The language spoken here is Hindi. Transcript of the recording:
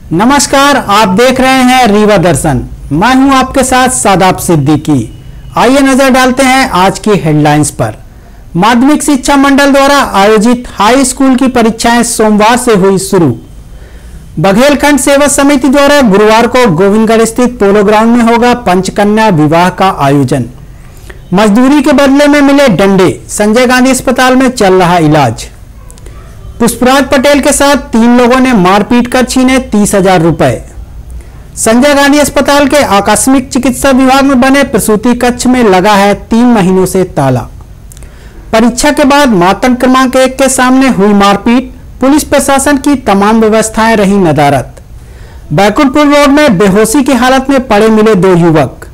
नमस्कार, आप देख रहे हैं रीवा दर्शन। मैं हूं आपके साथ सादाब सिद्दीकी। आइए नजर डालते हैं आज की हेडलाइंस पर। माध्यमिक शिक्षा मंडल द्वारा आयोजित हाई स्कूल की परीक्षाएं सोमवार से हुई शुरू। बघेलखंड सेवा समिति द्वारा गुरुवार को गोविंदगढ़ स्थित पोलो ग्राउंड में होगा पंचकन्या विवाह का आयोजन। मजदूरी के बदले में मिले डंडे, संजय गांधी अस्पताल में चल रहा इलाज। पुष्पराज पटेल के साथ 3 लोगों ने मारपीट कर छीने 30,000 रुपए। संजय गांधी अस्पताल के आकस्मिक चिकित्सा विभाग में बने प्रसूति कक्ष में लगा है 3 महीनों से ताला। परीक्षा के बाद मातम क्रमांक 1 के सामने हुई मारपीट, पुलिस प्रशासन की तमाम व्यवस्थाएं रही नदारद। बैकुंठपुर रोड में बेहोशी की हालत में पड़े मिले 2 युवक।